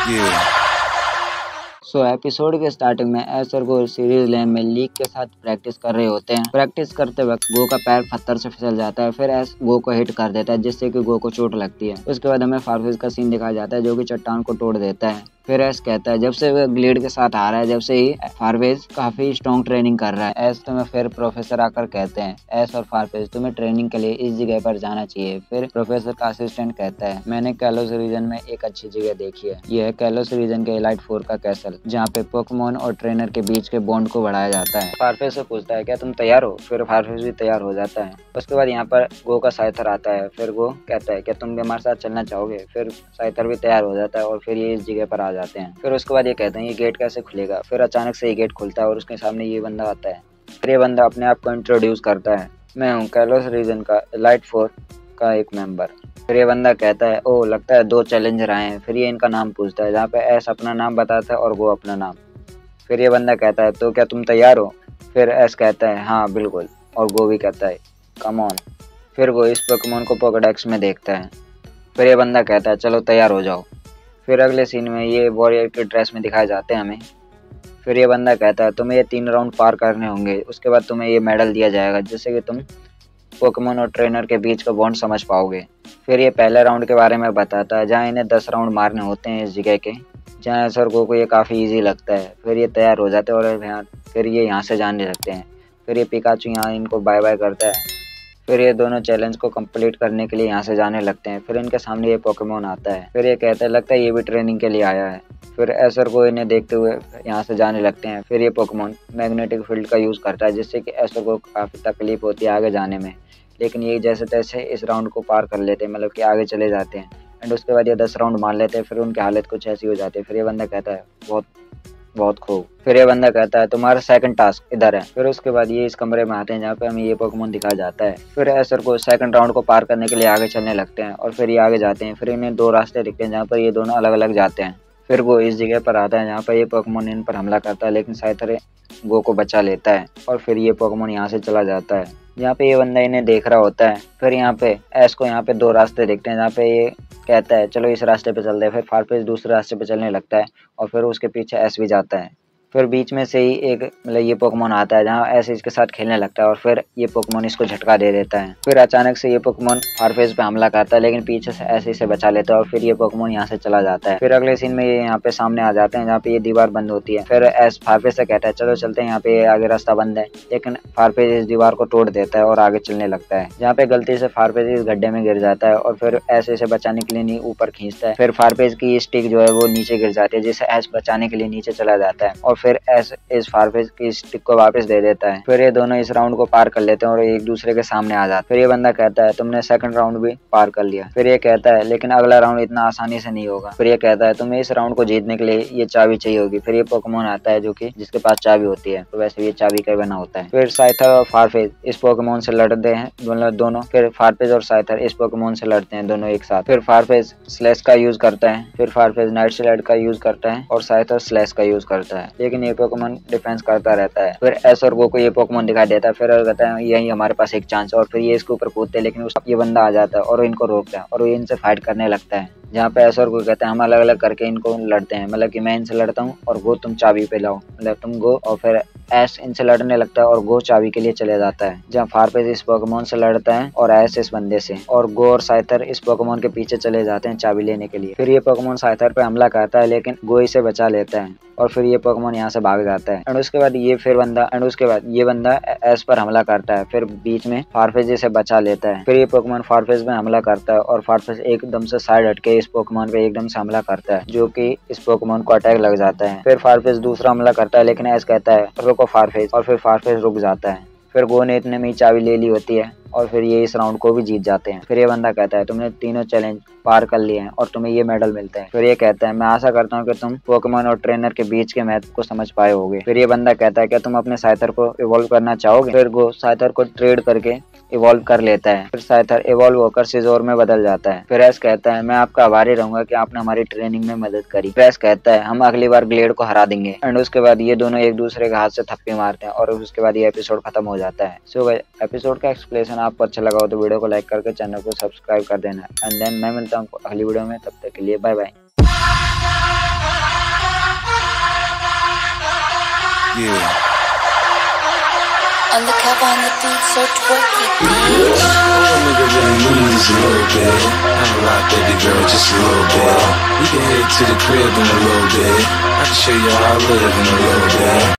Yeah. Episode के starting में Ash और गो सीरीज लैब में लीक के साथ प्रैक्टिस कर रहे होते हैं। प्रैक्टिस करते वक्त गो का पैर पत्थर से फिसल जाता है, फिर एस गो को हिट कर देता है जिससे कि गो को चोट लगती है। उसके बाद हमें फारफेज का सीन दिखाया जाता है जो कि चट्टान को तोड़ देता है। फिर एस कहता है जब से वह ग्लेड के साथ आ रहा है जब से ही फारफेज काफी स्ट्रॉन्ग ट्रेनिंग कर रहा है। एस तुम्हें फिर प्रोफेसर आकर कहते हैं एस और फारफेज तुम्हें ट्रेनिंग के लिए इस जगह पर जाना चाहिए। फिर प्रोफेसर का असिस्टेंट कहता है मैंने कैलोस रीजन में एक अच्छी जगह देखी है, यह है कैलोस रीजन के एलाइट 4 का कैसल जहाँ पे पोकेमोन और ट्रेनर के बीच के बॉन्ड को बढ़ाया जाता है। फारफेज से पूछता है क्या तुम तैयार हो? फिर फारफेज भी तैयार हो जाता है। उसके बाद यहाँ पर गो का साइथर आता है। फिर गो कहता है क्या तुम भी हमारे साथ चलना चाहोगे? फिर साइथर भी तैयार हो जाता है और फिर ये इस जगह पर आ जाते हैं। फिर उसके बाद ये कहते हैं ये गेट कैसे खुलेगा? फिर अचानक से ये गेट खुलता है और उसके सामने ये बंदा आता है। फिर ये बंदा अपने आप को इंट्रोड्यूस करता है, मैं हूँ कैलोस रीजन का एलाइट 4 का एक मेंबर। फिर ये बंदा कहता है ओह लगता है 2 चैलेंजर आए हैं। फिर ये इनका नाम पूछता है जहाँ पे एस अपना नाम बताता है और वो अपना नाम। फिर ये बंदा कहता है तो क्या तुम तैयार हो? फिर एस कहता है हाँ बिल्कुल, और वो भी कहता है कम ऑन। फिर वो इस पोकेमोन को पोकेडेक्स में देखता है। फिर ये बंदा कहता है चलो तैयार हो जाओ। फिर अगले सीन में ये वॉरियर की ड्रेस में दिखाए जाते हैं हमें। फिर ये बंदा कहता है तुम्हें ये 3 राउंड पार करने होंगे, उसके बाद तुम्हें ये मेडल दिया जाएगा जिससे कि तुम पोकेमोन और ट्रेनर के बीच का बॉन्ड समझ पाओगे। फिर ये पहले राउंड के बारे में बताता है जहाँ इन्हें 10 राउंड मारने होते हैं इस जगह के, जहाँ एस और गो को ये काफ़ी ईजी लगता है। फिर ये तैयार हो जाते हैं और फिर ये यहाँ से जाने लगते हैं। फिर ये पिकाचू यहाँ इनको बाय बाय करता है। फिर ये दोनों चैलेंज को कंप्लीट करने के लिए यहाँ से जाने लगते हैं। फिर इनके सामने ये पोकेमोन आता है। फिर ये कहता है लगता है ये भी ट्रेनिंग के लिए आया है। फिर एसर को इन्हें देखते हुए यहाँ से जाने लगते हैं। फिर ये पोकेमोन मैग्नेटिक फील्ड का यूज़ करता है जिससे कि एसर को काफ़ी तकलीफ होती है आगे जाने में, लेकिन ये जैसे तैसे इस राउंड को पार कर लेते हैं, मतलब कि आगे चले जाते हैं। एंड उसके बाद ये 10 राउंड मार लेते हैं। फिर उनकी हालत कुछ ऐसी हो जाती है। फिर ये बंदा कहता है बहुत बहुत खूब। फिर ये बंदा कहता है तुम्हारा सेकंड टास्क इधर है। फिर उसके बाद ये इस कमरे में आते हैं जहाँ पे हमें ये पोकेमोन दिखाया जाता है। फिर एसर को सेकंड राउंड को पार करने के लिए आगे चलने लगते हैं और फिर ये आगे जाते हैं। फिर इन्हें 2 रास्ते दिखते हैं जहाँ पर ये दोनों अलग अलग जाते हैं। फिर वो इस जगह पर आता है जहाँ पर ये पोकेमोन इन पर हमला करता है, लेकिन साइथर गो को बचा लेता है और फिर ये पोकेमोन यहाँ से चला जाता है जहाँ पे ये बंदा इन्हें देख रहा होता है। फिर यहाँ पे एस को यहाँ पे 2 रास्ते दिखते हैं जहाँ पे ये कहता है चलो इस रास्ते पे चलते हैं। फिर फारफेज दूसरे रास्ते पे चलने लगता है और फिर उसके पीछे एस भी जाता है। फिर बीच में से ही एक मतलब ये पोकेमोन आता है जहाँ एस इसके साथ खेलने लगता है और फिर ये पोकेमोन इसको झटका दे देता है। फिर अचानक से ये पोकेमोन फारफेज पे हमला करता है, लेकिन पीछे से एस इसे बचा लेता है और फिर ये पोकेमोन यहाँ से चला जाता है। फिर अगले सीन में ये यहाँ पे सामने आ जाते हैं जहाँ पे ये दीवार बंद होती है। फिर एस फारफेज से कहता है चलो चलते हैं, यहाँ पे आगे रास्ता बंद है, लेकिन फारफेज इस दीवार को तोड़ देता है और आगे चलने लगता है जहाँ पे गलती से फारफेज इस गड्ढे में गिर जाता है और फिर एस इसे बचाने के लिए नहीं ऊपर खींचता है। फिर फारफेज की स्टिक जो है वो नीचे गिर जाती है जिससे एस बचाने के लिए नीचे चला जाता है और फिर एस इस फारफेज की स्टिक को वापस दे देता है। फिर ये दोनों इस राउंड को पार कर लेते हैं और एक दूसरे के सामने आ जाते हैं। फिर ये बंदा कहता है तुमने सेकंड राउंड भी पार कर लिया। फिर ये कहता है लेकिन अगला राउंड इतना आसानी से नहीं होगा। फिर ये कहता है तुम्हें इस राउंड को जीतने के लिए ये चाबी चाहिए होगी। फिर ये पोकेमोन आता है जो कि जिसके पास चाबी होती है, तो वैसे ये चाबी का बना होता है। फिर साइथर और फारफेज इस पोकेमोन से लड़ते हैं, मतलब दोनों। फिर फारफेज और साइथर इस पोकेमोन से लड़ते हैं दोनों एक साथ। फिर फारफेज स्लैश का यूज करता है, फिर फारफेज नाइट स्लाइड का यूज करता है और साइथर स्लैश का यूज करता है, लेकिन ये पोकेमोन डिफेंस करता रहता है। फिर एस और गो को ये पोकेमोन दिखाई देता है। फिर कहता है यही हमारे पास एक चांस है और फिर ये इसके ऊपर कूदते हैं, लेकिन ये बंदा आ जाता है और इनको रोकता है और ये इनसे फाइट करने लगता है जहाँ पे एस और गो कहते हैं हम अलग अलग करके इनको लड़ते हैं, मतलब कि मैं इनसे लड़ता हूँ और गो तुम चाबी पे लाओ, मतलब तुम गो। और फिर एस इनसे लड़ने लगता है और गो चाबी के लिए चले जाता है जहाँ फारफेज इस पोकेमोन से लड़ता है और एस इस बंदे से, और गो और साइथर इस पोकेमोन के पीछे चले जाते हैं चाबी लेने के लिए। फिर ये पोकेमोन साइथर पे हमला करता है लेकिन गो इसे बचा लेता है और फिर ये पोकेमोन यहाँ से भाग जाता है। एंड उसके बाद ये बंदा एस पर हमला करता है। फिर बीच में फारफेज इसे बचा लेता है। फिर ये पोकेमोन फारफेज में हमला करता है और फारफेज एकदम से साइड हटके इस पोकेमोन पे एकदम से हमला करता है जो कि इस पोकेमोन को अटैक लग जाता है। फिर फारफेज दूसरा हमला करता है लेकिन एस कहता है रुको फारफेज, और फिर फारफेज रुक जाता है। फिर गो ने इतने में ही चाबी ले ली होती है और फिर ये इस राउंड को भी जीत जाते हैं। फिर ये बंदा कहता है तुमने तीनों चैलेंज पार कर लिए हैं और तुम्हें ये मेडल मिलते हैं। फिर ये कहता है मैं आशा करता हूँ कि तुम पोकेमोन और ट्रेनर के बीच के महत्व को समझ पाए होगे। फिर ये बंदा कहता है क्या तुम अपने साइथर को इवॉल्व करना चाहोगे? फिर गो साइथर को ट्रेड करके इवॉल्व कर लेता है। फिर साइथर इवॉल्व होकर सिजोर में बदल जाता है। फिर एस कहता है मैं आपका आभारी रहूंगा कि आपने हमारी ट्रेनिंग में मदद करी। फिर एस कहता है हम अगली बार ग्लेड को हरा देंगे। एंड उसके बाद ये दोनों एक दूसरे के हाथ से थप्पी मारते हैं और उसके बाद ये एपिसोड खत्म हो जाता है। सो एपिसोड का एक्सप्लेनेशन आपको अच्छा लगा हो तो वीडियो को लाइक करके चैनल को सब्सक्राइब कर देना। एंड देन मैं मिलता हूँ अगली वीडियो में, तब तक के लिए bye bye. Yeah. Undercover on the beat, so twerky, bitch. All a nigga really need is a little bit. Not a lot, baby girl, just a little bit. We can head to the crib in a little bit. I can show you how I live in a little bit.